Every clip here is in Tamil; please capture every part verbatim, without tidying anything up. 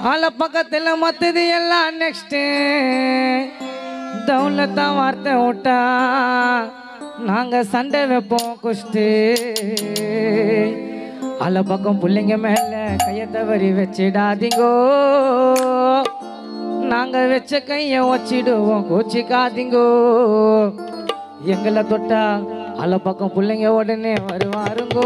ஆள பக்கத்தில் மத்தது எல்லாம் நெக்ஸ்ட் தௌலத்தான் வார்த்தை விட்டா நாங்க சண்டை வைப்போம் குஷ்டு ஆள பக்கம் பிள்ளைங்க மேல கைய தவறி வச்சிடாதீங்கோ நாங்க வச்ச கைய வச்சிடுவோம் கோச்சிக்காதீங்கோ எங்களை தொட்டா ஆள பக்கம் பிள்ளைங்க உடனே வருவாருங்கோ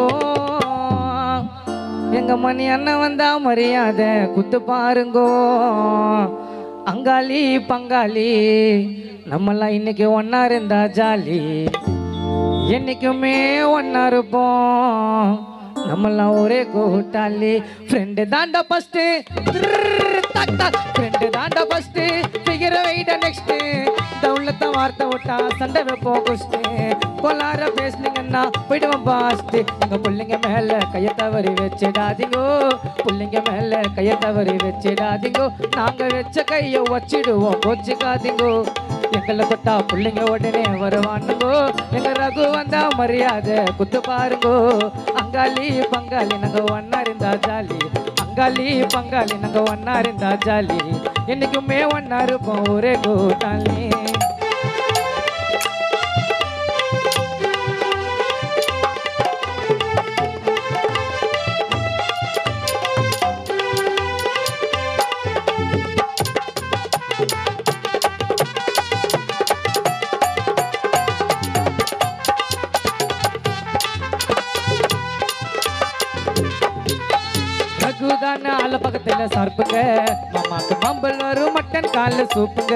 எங்க மணி அண்ணன் வந்தா மரியாதை குத்து பாருங்கோ அங்காளி பங்காளி நம்மெல்லாம் இன்னைக்கு ஒன்னா இருந்தா ஜாலி என்னைக்குமே ஒன்னா இருப்போம் நம்மெல்லாம் ஒரே கூட்டாளி ஃப்ரெண்டு தாண்டா ஃபர்ஸ்ட் ஃப்ரெண்டு தாண்டா ஃபர்ஸ்ட் ஃபிகர் வெயிட் நெக்ஸ்ட் தௌலத்த வார்த்தை விட்டா சண்டை வைப்போம் குஷ்டு கொலார பேசுனீங்கன்னா போயிடுவோம் பாஸ்ட் எங்க பிள்ளைங்க மேல கைய தவறி வச்சிடாதீங்கோ பிள்ளைங்க மேல கைய தவறி வச்சிடாதீங்கோ நாங்க வச்ச கைய வச்சிடுவோம் கோச்சிக்காதீங்கோ எங்களை தொட்டா பிள்ளைங்க உடனே வருவானுங்கோ எங்க ரகு வந்தா மரியாதை குத்து பாருங்கோ அங்காளி பங்காளி நாங்க ஒன்னா இருந்தா ஜாலி அங்காளி பங்காளி நாங்க ஒன்னா இருந்தா ஜாலி என்னைக்குமே ஒன்னா இருப்போம் ஒரே கூட்டாளி ஆள பக்கத்துல சார்புங்க மாமாக்கு மாம்பல் வரும் மட்டன் கால சூப்புங்க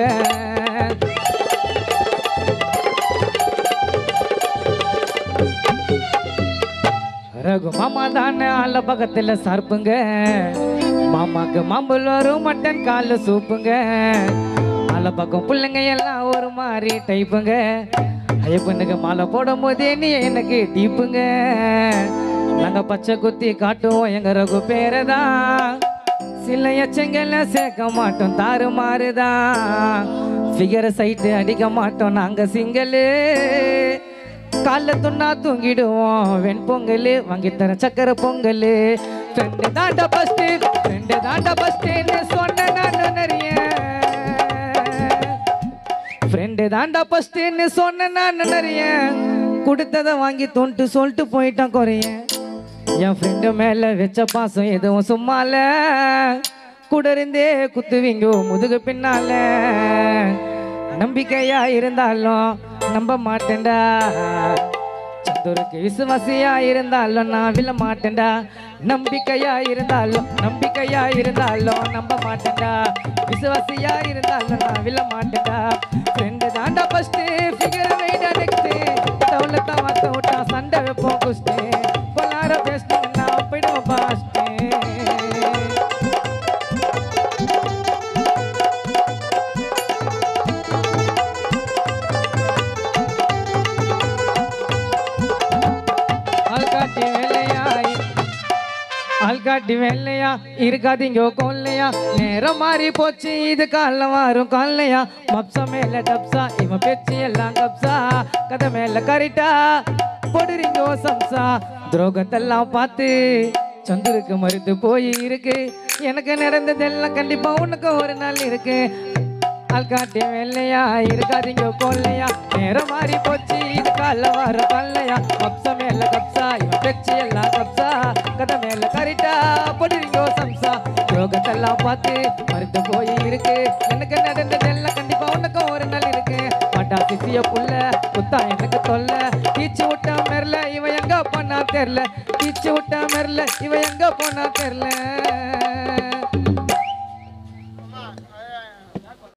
ரகு மாமா தானே ஆள பக்கத்துல சார்புங்க மாமாக்கு மாம்பல் வரும் மட்டன் கால சூப்புங்க ஆள பக்கம் பிள்ளைங்க எல்லாம் ஒரு மாதிரி டைப்புங்க ஐயப்பனுக்கு மாலை போடும் போதே நீ எனக்கு டீப்புங்க நாங்க பச்சை குத்தி காட்டுவோம் எங்க ரகு பேரதான் சில எச்சங்கள்ல சேர்க்க மாட்டோம் தாறு மாறுதான் ஃபிகர் சைட்டு அடிக்க மாட்டோம் நாங்க சிங்கலு கால துண்ணா தூங்கிடுவோம் வெண் பொங்கல் வாங்கி தர சக்கரை பொங்கல் ஃப்ரெண்டு தாண்டா ஃபர்ஸ்ட் ஃப்ரெண்டு தாண்டா ஃபர்ஸ்ட்னு சொன்ன நான் நிறைய ஃப்ரெண்டு தாண்டா ஃபர்ஸ்ட்னு சொன்ன நான் நிறைய கொடுத்ததை வாங்கி தோன்ட்டு சொல்லிட்டு போயிட்டான் குறைய என் ஃப்ரெண்டு மேல வச்ச பாசம் எதுவும் சும்மால கூட இருந்தே குத்துவீங்கோ முதுகு பின்னால நம்பிக்கையா இருந்தாலும் நம்ப மாட்டேன்டா சந்துருக்கு விசுவாசியா இருந்தாலும் நான் விழ மாட்டேன்டா நம்பிக்கையா இருந்தாலும் நம்பிக்கையா இருந்தாலும் நம்ப மாட்டேன்டா விசுவாசியா இருந்தாலும் நான் விழ மாட்டேன்டா ஃப்ரெண்டு தாண்டா ஃபர்ஸ்ட் ஃபிகர் வெயிட் நெக்ஸ்ட் தௌலத்தா வார்த்தை விட்டா சண்டை வைப்போம் குஷ்டு கொலார பேசுனீங்கன்னா போயிடுவோம் பாஸ்ட் ஆள்காட்டி வேலையா ஆள்காட்டி வேலையா இருக்காதீங்க கொல்லையா நேரம் மாறி போச்சு இது கால வாரும் காலையா மப்சா மேல டப்சா இவன் பேச்சு எல்லாம் கப்சா கதை மேல கரிட்டா போடுறீங்க சம்சா துரோகத்தெல்லாம் பார்த்து சந்துருக்கு மறுத்து போய் இருக்கு எனக்கு நடந்ததெல்லாம் கண்டிப்பா உனக்கு ஒரு நாள் இருக்கு ஆள்காட்டி வெள்ளையா இருக்காதீங்க கொல்லையா நேரம் மாறி போச்சு இது கால வார கல்லையா கப்சா மேல கப்சா இவன் பேச்சு எல்லாம் கப்சா கதை மேல கரிட்டா போடுறீங்க சம்சா துரோகத்தெல்லாம் பார்த்து மறுத்து போய் இருக்கு எனக்கு நடந்ததெல்லாம் கண்டிப்பா உனக்கு ஒரு நாள் இருக்கு மாட்டா சிசிய புள்ள குத்தா எனக்கு தொல்ல தீச்சு விட்டா மெரல இவன் எங்க போனா தெரியல தீச்சு விட்டா மெரல இவன் எங்க போனா தெரியல